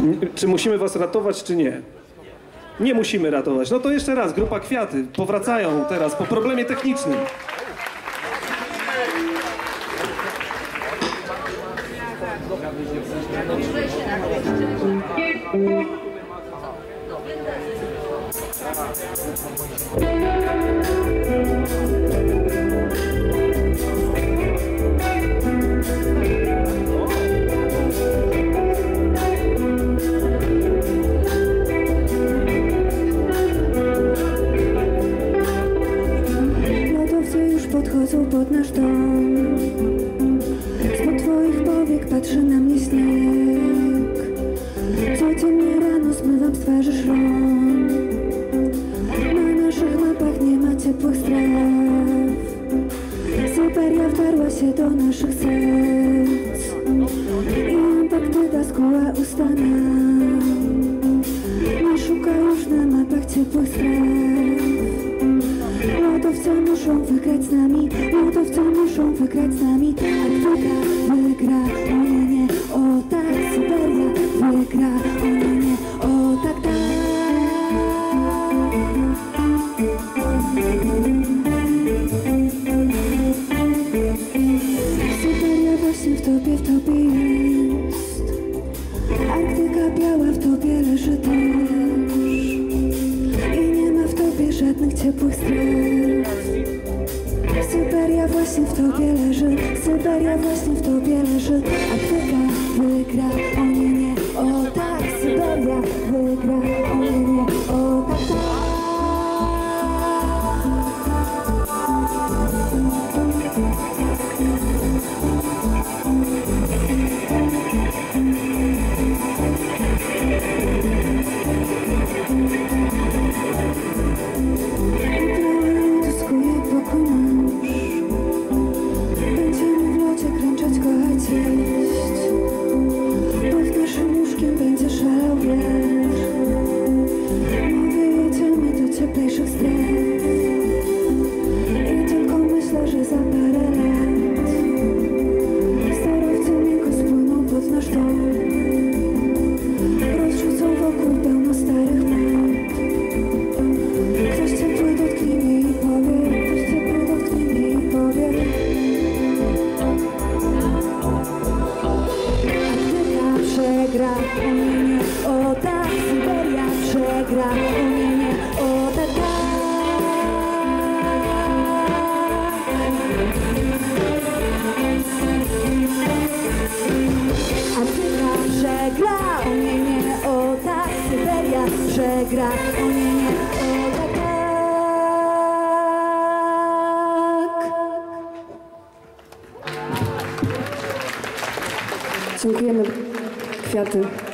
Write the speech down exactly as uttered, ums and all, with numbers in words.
Czy musimy was ratować, czy nie? Nie musimy ratować. No to jeszcze raz, grupa Kwiaty. Powracają teraz po problemie technicznym. Podchodzą pod nasz dom. Spod twoich powiek patrzy na mnie śnieg. Codziennie rano zmywam z twarzy szron. Na naszych mapach nie ma ciepłych stref. Syberia wdarła się do naszych serc i Antarktyda skuła usta nam. Nie szuka już na mapach ciepłych stref. Lodowce muszą wygrać z nami, lodowce muszą wygrać z nami. Arktyka wygra, o nie, nie, o tak. Syberia wygra, o nie, nie, o tak, tak. Syberia właśnie w tobie, w tobie jest. Arktyka biała w tobie leży też. I nie ma w tobie żadnych ciepłych stref. Syberia właśnie w tobie leży, Syberia właśnie w tobie leży. Arktyka wygra, o nie, nie, o tak. Syberia wygra, o nie, nie, o tak, tak. Przegra, o nie, nie, o tak. Syberia przegra, o nie, nie, o tak, tak. Arktyka przegra, o nie, nie, o tak. Syberia przegra, o nie, nie, o tak, tak. Dziękujemy. Kwiaty.